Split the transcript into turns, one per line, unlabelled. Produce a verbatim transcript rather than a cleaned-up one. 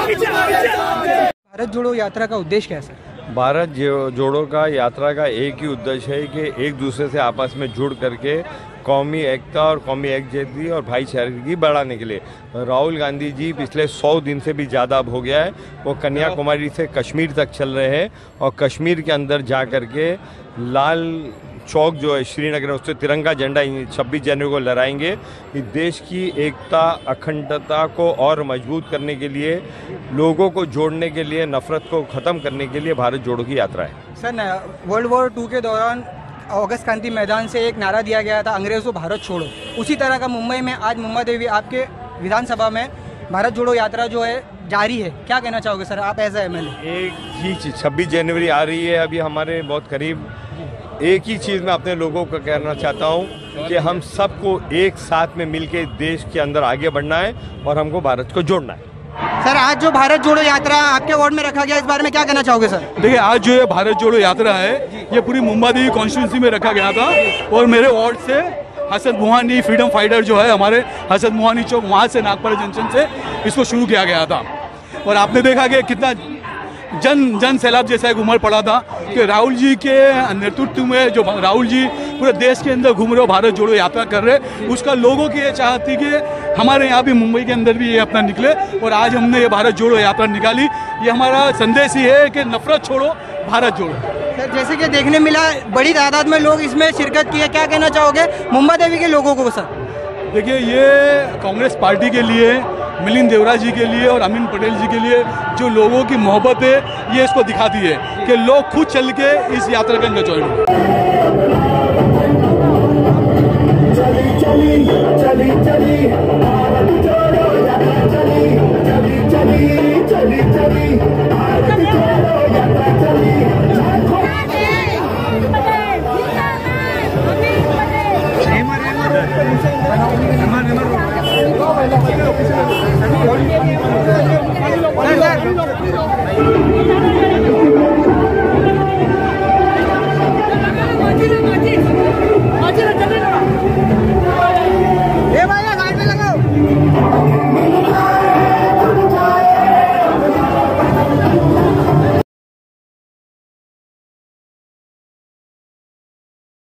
भारत जोड़ो यात्रा का उद्देश्य क्या है सर?
भारत जोड़ो का यात्रा का एक ही उद्देश्य है कि एक दूसरे से आपस में जुड़ करके कौमी एकता और कौमी एकजुटती और भाईचारे बढ़ाने के लिए राहुल गांधी जी पिछले सौ दिन से भी ज़्यादा अब हो गया है, वो कन्याकुमारी से कश्मीर तक चल रहे हैं और कश्मीर के अंदर जा कर के लाल चौक जो है श्रीनगर है उससे तिरंगा झंडा छब्बीस जनवरी को लहराएंगे। इस देश की एकता अखंडता को और मजबूत करने के लिए, लोगों को जोड़ने के लिए, नफरत को ख़त्म करने के लिए भारत जोड़ो की यात्रा है।
सर, वर्ल्ड वॉर टू के दौरान ऑगस्ट क्रांति मैदान से एक नारा दिया गया था, अंग्रेज़ों भारत छोड़ो। उसी तरह का मुंबई में आज मुंबा देवी आपके विधानसभा में भारत जोड़ो यात्रा जो है जारी है, क्या कहना चाहोगे सर आप as a M L A?
एक ही चीज़ छब्बीस जनवरी आ रही है अभी हमारे बहुत करीब, एक ही चीज़ मैं अपने लोगों को कहना चाहता हूँ कि हम सबको एक साथ में मिलकर देश के अंदर आगे बढ़ना है और हमको भारत को जोड़ना है।
सर, आज जो भारत जोड़ो यात्रा आपके वार्ड में रखा गया, इस बारे में क्या कहना चाहोगे सर?
देखिए, आज जो ये भारत जोड़ो यात्रा है ये पूरी मुंबा देवी कॉन्स्टिट्यूंसी में रखा गया था और मेरे वार्ड से हसद मोहानी फ्रीडम फाइटर जो है हमारे हसद मोहानी चौक, वहाँ से नागपाड़ा जंक्शन से इसको शुरू किया गया था। और आपने देखा कि कितना जन जन सैलाब जैसा एक उमड़ पड़ा था कि राहुल जी के नेतृत्व में जो राहुल जी पूरे देश के अंदर घूम रहे हो, भारत जोड़ो यात्रा कर रहे, उसका लोगों की ये चाहत थी कि हमारे यहाँ भी मुंबई के अंदर भी ये अपना निकले और आज हमने ये भारत जोड़ो यात्रा निकाली। ये हमारा संदेश ही है कि नफरत छोड़ो, भारत जोड़ो।
सर, जैसे कि देखने मिला बड़ी तादाद में लोग इसमें शिरकत किए, क्या कहना चाहोगे मुंबा देवी के लोगों को? सर
देखिए, ये कांग्रेस पार्टी के लिए, मिलिंद देवरा जी के लिए और अमीन पटेल जी के लिए जो लोगों की मोहब्बत है ये इसको दिखाती है कि लोग खुद चल के इस यात्रा के अंदर ज्वाइन हो। चली चली चली चली चली चली चली
चली